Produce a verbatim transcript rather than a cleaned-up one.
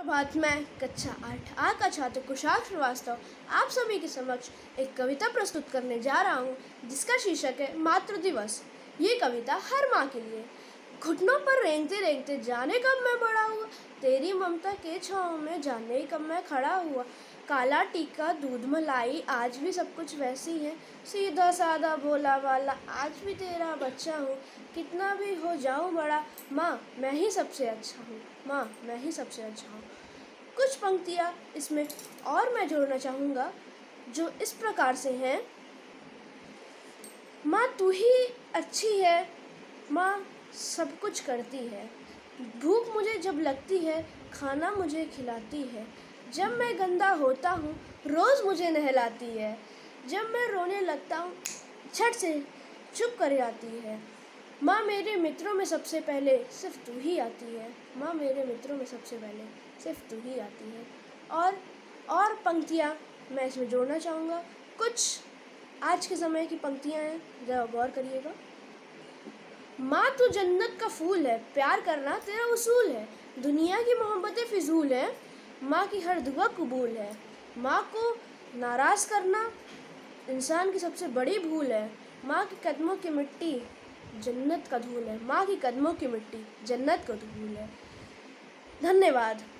सुप्रभात। मैं कक्षा आठ आ का छात्र कुशाल श्रीवास्तव आप सभी के समक्ष एक कविता प्रस्तुत करने जा रहा हूँ, जिसका शीर्षक है मातृ दिवस। ये कविता हर माँ के लिए। घुटनों पर रेंगते रेंगते जाने कब मैं बड़ा हुआ, तेरी ममता के छाँव में जाने कब मैं खड़ा हुआ। काला टीका दूध मलाई आज भी सब कुछ वैसी है, सीधा साधा भोला वाला आज भी तेरा बच्चा हूँ। कितना भी हो जाऊँ बड़ा, माँ मैं ही सबसे अच्छा हूँ, माँ मैं ही सबसे अच्छा हूँ। कुछ पंक्तियाँ इसमें और मैं जोड़ना चाहूँगा जो इस प्रकार से हैं। माँ तू ही अच्छी है, माँ सब कुछ करती है। भूख मुझे जब लगती है खाना मुझे खिलाती है। जब मैं गंदा होता हूँ रोज़ मुझे नहलाती है। जब मैं रोने लगता हूँ झट से चुप कर जाती है। माँ मेरे मित्रों में सबसे पहले सिर्फ तू ही आती है, माँ मेरे मित्रों में सबसे पहले सिर्फ तू ही आती है। और और पंक्तियाँ मैं इसमें जोड़ना चाहूँगा। कुछ आज के समय की पंक्तियाँ हैं, ज़रा गौर करिएगा। माँ तू जन्नत का फूल है, प्यार करना तेरा उसूल है। दुनिया की मोहब्बतें फिजूल है, माँ की हर दुआ कबूल है। माँ को नाराज़ करना इंसान की सबसे बड़ी भूल है। माँ के कदमों की मिट्टी जन्नत का धूल है, माँ की कदमों की मिट्टी जन्नत का धूल है। धन्यवाद।